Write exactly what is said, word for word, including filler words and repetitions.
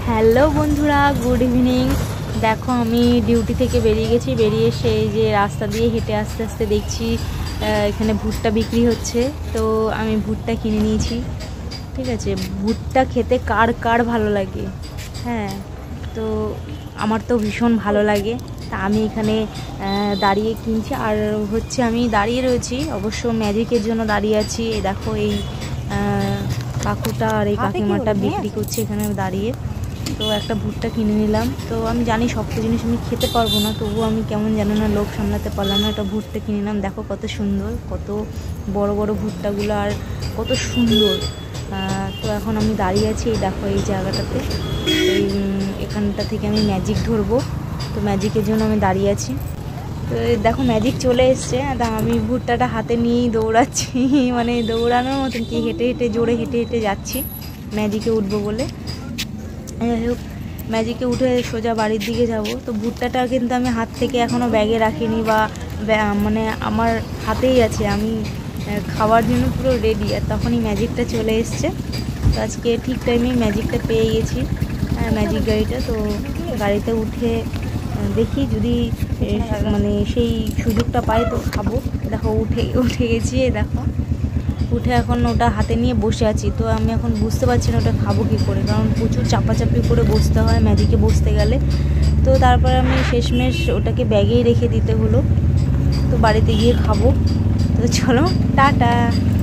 Hello বন্ধুরা, good evening. দেখো আমি ডিউটি থেকে বেরিয়ে গেছি, বেরিয়ে এসে এই যে রাস্তা দিয়ে হেঁটে আস্তে আস্তে দেখছি এখানে ভুট্টা বিক্রি হচ্ছে। তো আমি ভুট্টা কিনে নিয়েছি। ঠিক আছে, ভুট্টা খেতে কার কার ভালো লাগে? হ্যাঁ, তো আমার তো ভীষণ ভালো লাগে। তা আমি এখানে দাঁড়িয়ে কিনছি, আর হচ্ছে আমি দাঁড়িয়ে রয়েছি অবশ্য ম্যাজিকের জন্য দাঁড়িয়ে আছি। এই দেখো এই কাকুটা আর এই কাকিমাটা বিক্রি করছে এখানে দাঁড়িয়ে। তো একটা ভুট্টা কিনে নিলাম। তো আমি জানি সব জিনিস আমি খেতে পারবো না, তবুও আমি কেমন জানো না লোভ সামলাতে পারলাম না, একটা ভুট্টা কিনে নিলাম। দেখো কত সুন্দর, কত বড় বড় ভুট্টাগুলো আর কত সুন্দর। তো এখন আমি দাঁড়িয়ে আছি এই দেখো এই জায়গাটাতে, এই এখানটা থেকে আমি ম্যাজিক ধরবো। তো ম্যাজিকের জন্য আমি দাঁড়িয়ে আছি। তো দেখো ম্যাজিক চলে এসছে, তা আমি ভুট্টাটা হাতে নিয়েই দৌড়াচ্ছি, মানে দৌড়ানোর মতন কি হেঁটে হেঁটে জোরে হেঁটে হেঁটে যাচ্ছি ম্যাজিকে উঠবো বলে। যাই হোক, ম্যাজিকে উঠে সোজা বাড়ির দিকে যাব। তো ভুট্টাটা কিন্তু আমি হাত থেকে এখনও ব্যাগে রাখিনি, বা মানে আমার হাতেই আছে, আমি খাওয়ার জন্য পুরো রেডি। আর তখনই ম্যাজিকটা চলে এসছে। তো আজকে ঠিক টাইমে ম্যাজিকটা পেয়ে গেছি, হ্যাঁ ম্যাজিক গাড়িটা। তো গাড়িতে উঠে দেখি যদি মানে সেই সুযোগটা পাই তো খাবো। দেখো উঠে উঠে গেছি, দেখো উঠে এখন ওটা হাতে নিয়ে বসে আছি। তো আমি এখন বুঝতে পারছি না ওটা খাবো কী করে, কারণ প্রচুর চাপাচাপি করে বসতে হয় ম্যাজিকে বসতে গেলে। তো তারপরে আমি শেষমেশ ওটাকে ব্যাগেই রেখে দিতে হলো। তো বাড়িতে গিয়ে খাবো। তো চলো টাটা।